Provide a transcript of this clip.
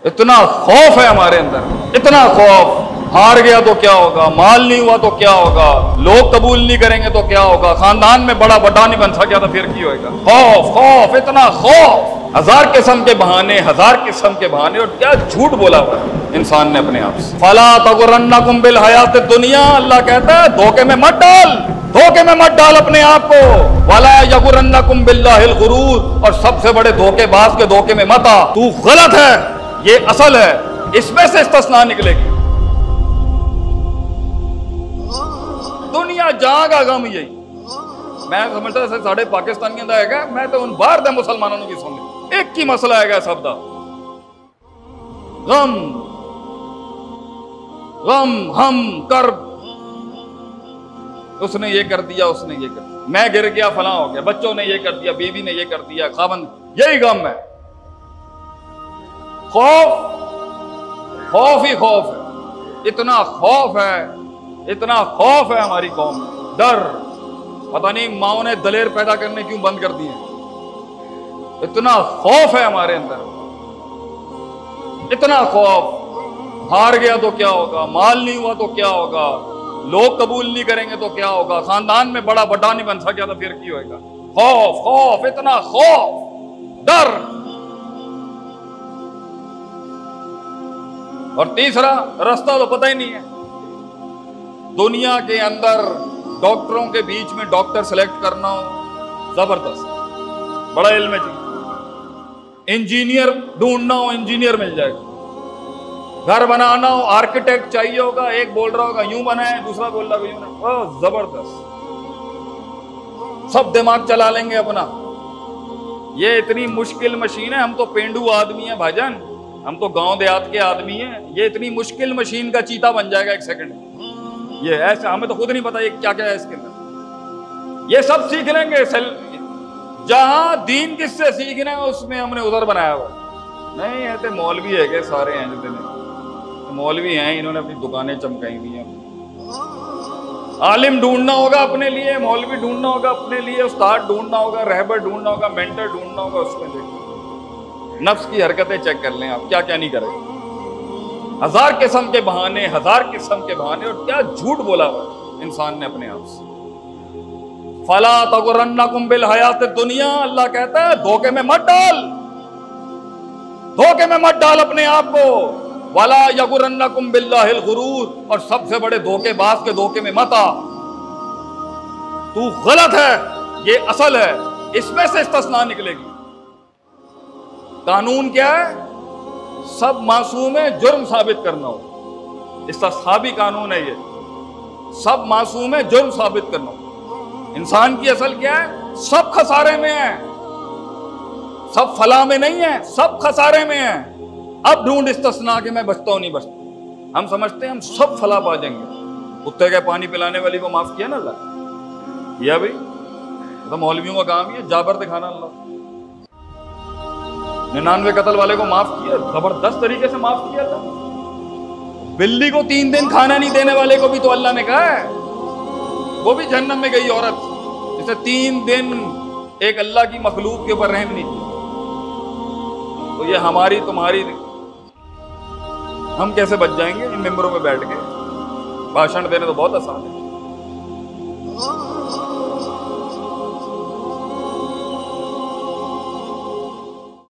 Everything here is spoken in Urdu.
اتنا خوف ہے ہمارے اندر، اتنا خوف، ہار گیا تو کیا ہوگا، مال نہیں ہوا تو کیا ہوگا، لوگ قبول نہیں کریں گے تو کیا ہوگا، خاندان میں بڑا بڑا نہیں بن سکیا تو پھر کی ہوئے گا۔ خوف خوف، اتنا خوف، ہزار قسم کے بہانے، ہزار قسم کے بہانے، اور کیا جھوٹ بولا ہوا ہے انسان نے اپنے آپ سے۔ فلا تغرنکم بالحیات الدنیا، اللہ کہتا ہے دھوکے میں مت ڈال، دھوکے میں مت ڈال اپنے آپ کو، ولا یغرنکم باللہ الغرور، اور سب سے بڑے دھوکے باز کے دھوکے میں مت آ، تو غلط ہے، یہ اصل ہے، اس میں سے استثناء نکلے گی۔ دنیا جہاں کا غم یہی، میں سمجھتا ہے ساڑھے پاکستان کے اندر ہے گا، میں تو ان باہر دے مسلمانوں کی سن ایک کی مسئلہ ہے گا سب دا، غم غم ہم کرب، اس نے یہ کر دیا، اس نے یہ کر دیا، میں گر گیا فلاں ہو گیا، بچوں نے یہ کر دیا، بیوی نے یہ کر دیا، خاوند، یہی غم ہے۔ خوف خوف ہی خوف ہے، اتنا خوف ہے، اتنا خوف ہے ہماری قوم میں، ڈر، پتہ نہیں ماؤں نے دلیر پیدا کرنے کیوں بند کر دیے، اتنا خوف ہے ہمارے اندر، اتنا خوف، ہار گیا تو کیا ہوگا، مال نہیں ہوا تو کیا ہوگا، لوگ قبول نہیں کریں گے تو کیا ہوگا، خاندان میں بڑا بڑا نہیں بن سکیا تو پھر کی ہوئے گا۔ خوف خوف، اتنا خوف، ڈر۔ اور تیسرا راستہ تو پتہ ہی نہیں ہے، دنیا کے اندر ڈاکٹروں کے بیچ میں ڈاکٹر سلیکٹ کرنا ہو، زبردست، بڑا علم ہے جی، انجینئر ڈھونڈنا ہو، انجینئر مل جائے گا، گھر بنانا ہو، آرکیٹیکٹ چاہیے ہوگا، ایک بول رہا ہوگا یوں بنائے، دوسرا بول رہا ہوگا یوں بنائے، زبردست، سب دماغ چلا لیں گے اپنا۔ یہ اتنی مشکل مشین ہے، ہم تو پینڈو آدمی ہیں بھائی جان، ہم تو گاؤں دیہات کے آدمی ہیں، یہ اتنی مشکل مشین کا چیتا بن جائے گا ایک سیکنڈ میں، یہ ایسا، ہمیں تو خود نہیں پتا یہ کیا کیا ہے اس کے اندر، یہ سب سیکھ لیں گے، جہاں دین کس سے سیکھنا ہے اس میں ہم نے ادھر بنایا ہوا نہیں ہے، مولوی ہے کہ سارے ہیں جتنے مولوی ہیں، انہوں نے اپنی دکانیں چمکائی ہوئی ہیں، عالم ڈھونڈنا ہوگا اپنے لیے، مولوی ڈھونڈنا ہوگا اپنے لیے، استاد ڈھونڈنا ہوگا، رہبر ڈھونڈنا ہوگا، مینٹر ڈھونڈنا ہوگا، اس میں دیکھیں نفس کی حرکتیں چیک کر لیں آپ، کیا کیا نہیں کرے، ہزار قسم کے بہانے، ہزار قسم کے بہانے، اور کیا جھوٹ بولا ہوا انسان نے اپنے آپ سے۔ فلا تغرنکم بالحیات الدنیا، اللہ کہتا ہے دھوکے میں مت ڈال، دھوکے میں مت ڈال اپنے آپ کو، ولا یغرنکم باللہ الغرور، اور سب سے بڑے دھوکے باز کے دھوکے میں مت آ، تو غلط ہے، یہ اصل ہے، اس میں سے استثناء نکلے گی۔ قانون کیا ہے؟ سب معصوم ہے، جرم ثابت کرنا ہو، استصحابی قانون ہے یہ، سب معصوم ہے، جرم ثابت کرنا ہو۔ انسان کی اصل کیا ہے؟ سب خسارے میں ہے، سب فلاح میں نہیں ہے، سب خسارے میں ہے۔ اب ڈھونڈ استثناء کہ میں بچتا ہوں نہیں بچتا، ہم سمجھتے ہیں ہم سب فلاح پا جائیں گے۔ کتے کے پانی پلانے والی کو معاف کیا نا اللہ، کیا بھائی، تو مولویوں کا کام یہ جابر دکھانا، اللہ 99 قتل والے کو معاف کیا، زبردست طریقے سے معاف کیا اللہ۔ بلی کو 3 دن کھانا نہیں دینے والے کو بھی تو اللہ نے کہا ہے وہ بھی جہنم میں گئی عورت، جسے 3 دن ایک اللہ کی مخلوق کے اوپر رحم نہیں کیا۔ تو یہ ہماری تمہاری، ہم کیسے بچ جائیں گے ان ممبروں میں بیٹھ کے؟ بھاشن دینے تو بہت آسان ہے،